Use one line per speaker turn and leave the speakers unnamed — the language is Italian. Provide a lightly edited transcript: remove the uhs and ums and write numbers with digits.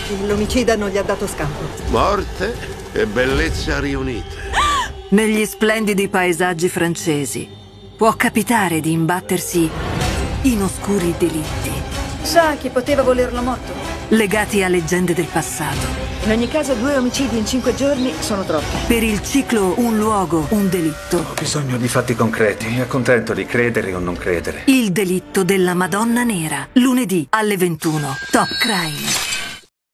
L'omicida non gli ha dato scampo.
Morte e bellezza riunite.
Negli splendidi paesaggi francesi può capitare di imbattersi in oscuri delitti
Sa chi poteva volerlo morto?
legati a leggende del passato.
In ogni caso 2 omicidi in 5 giorni sono troppi.
Per il ciclo Un luogo, un delitto.
Ho bisogno di fatti concreti. Mi accontento di credere o non credere.
Il delitto della Madonna Nera. Lunedì alle 21. Top Crime.